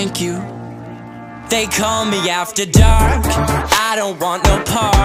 thank you. They call me after dark, I don't want no part.